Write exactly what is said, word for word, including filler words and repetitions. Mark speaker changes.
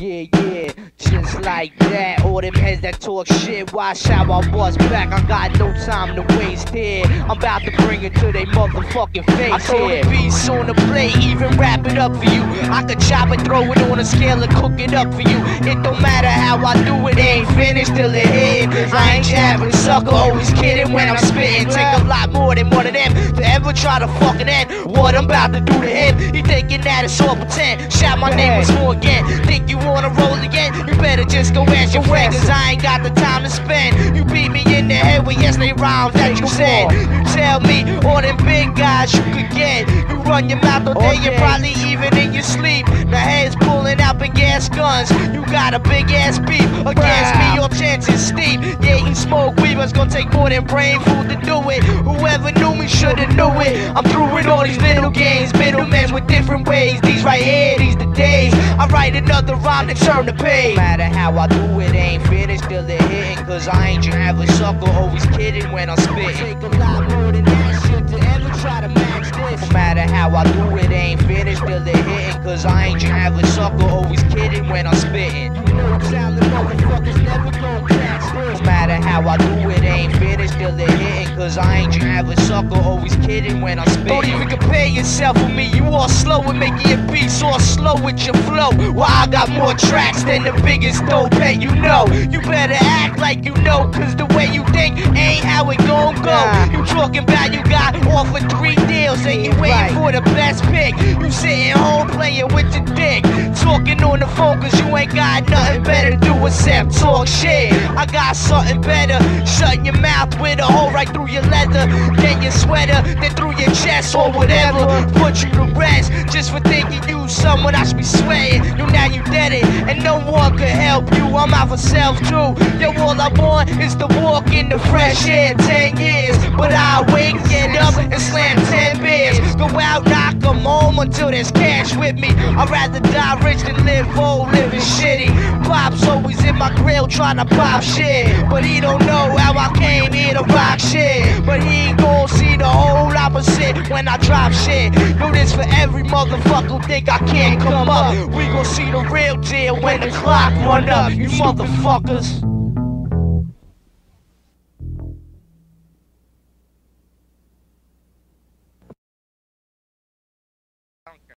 Speaker 1: Yeah, yeah, just like that. All them heads that talk shit, watch how I bust back. I got no time to waste here. I'm about to bring it to they motherfucking face. I throw the beats on the plate, even wrap it up for you. I could chop it, throw it on a scale and cook it up for you. It don't matter how I do it, ain't finished till it hit. I ain't your average sucker, always kidding when I'm spitting. Take a lot more than one of them to ever try to fucking end what I'm about to do to him. He thinking that it's all pretend. Shout my name once more again. Think you wanna roll again? You better just go ask your friend, cause I ain't got the time to spend. You beat me in the head with yesterday rhymes that you said. You tell me all them big guys you could get. You run your mouth all day and probably even in your sleep. The heads pulling out big ass guns. You got a big ass beef against me, your chances steep. Yeah, you smoke weed, but it's gonna take more than brain food to do it. Whoever knew me shoulda knew it. I'm through with all these little games, middlemen with different ways. These right here, these the days. I write another rhyme to turn the page. No matter how I do it, ain't finished till it hitting. Cause I ain't your average sucker, always kidding when I'm spitting. Take a lot more than that shit to ever try to match this. No matter how I do it, ain't finished till it hitting. Cause I ain't your average sucker, always kidding when I'm spitting. You know talented motherfuckers never gon' catch this. No matter how I do it, ain't finished till it hitting. Cause I ain't your average sucker, always kidding when I'm spitting. Don't even compare yourself with me, you all slow with making your beats, all slow with your flow. Why I got more tracks than the biggest dope head you know. You better act like you know, cause the way you think ain't how it gon' go. You talking about you got offered three deals and you waiting for the best pick. You sitting home playing with your dick, talking on the phone cause you ain't got nothing better to do except talk shit. I got something better, shutting your mouth with a hole right through your leather, then your sweater, then through your chest or whatever. Put you to rest just for thinking you someone I should be sweating. You now you dead it, and no one could help you. I'm out for self too. Yo, all I want is to walk in the fresh air. Ten years, but I wake, get up, and slam ten beers. Go out, knock 'em home until there's cash with me. I'd rather die rich than live old, living shitty. Pop's always in my grill trying to pop shit, but he don't know how I came here to rock shit. But he ain't gon' see the whole opposite when I drop shit. Do this for every motherfucker who think I can't come up. We gon' see the real deal when the clock run up, you motherfuckers.